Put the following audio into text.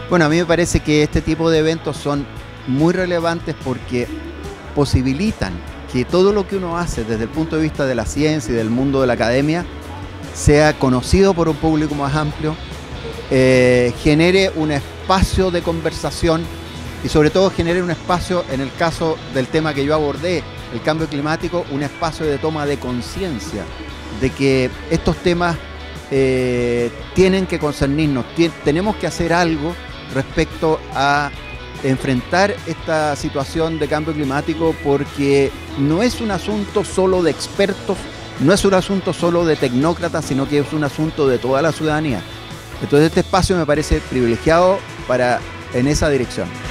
Bueno, a mí me parece que este tipo de eventos son muy relevantes porque posibilitan que todo lo que uno hace desde el punto de vista de la ciencia y del mundo de la academia sea conocido por un público más amplio, genere un espacio de conversación y sobre todo genere un espacio, en el caso del tema que yo abordé, el cambio climático, un espacio de toma de conciencia de que estos temas tienen que concernirnos, tenemos que hacer algo respecto a enfrentar esta situación de cambio climático, porque no es un asunto solo de expertos, no es un asunto solo de tecnócratas, sino que es un asunto de toda la ciudadanía. Entonces este espacio me parece privilegiado en esa dirección.